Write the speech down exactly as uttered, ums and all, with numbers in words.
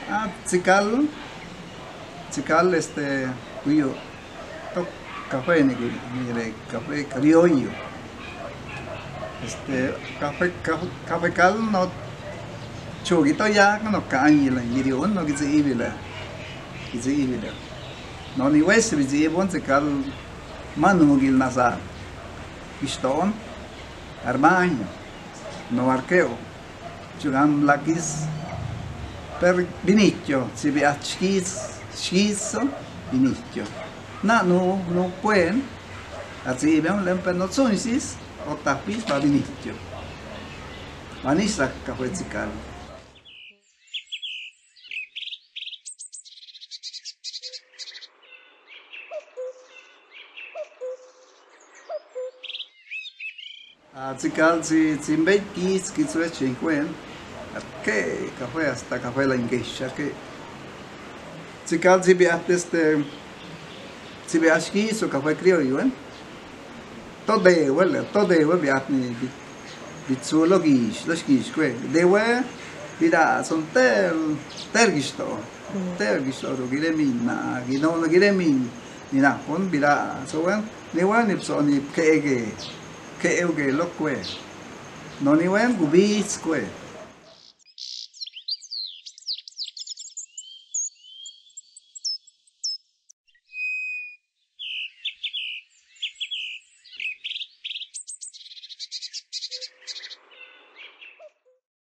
Ah, Tikal, Tikal, este, cuyo, to café, ni que, mire, café criollo. Este, café, café, café cal, no, chogito ya, no cañi la, girion, no que se ibila, que se ibila. No ni wes, vi se ibon, Tikal, manu gil nasar. Piston, armaño, no arqueo, giocam lakis per vinicchio, si vi a schisso, vinicchio. Na, no, no pueden, así vemos la empenozonisis, o tapis va vinicchio. Vanissa caffè zicalo. A zicalo si si invecchi, schizzo e cinque, che caffè sta caffè la inghescia, che zicalo si beat este, si beat schisso caffè criollo, eh? Tode, well, tode, well, beat ni Bizzulo ghish, lo schish, que, dewe, vida, son ter, tergisto, tergisto, ro gire minna, gino no gire min, ni na, pon vida, so wen, ni wen ni so ni kege, kege lo que, no ni wen gubis que.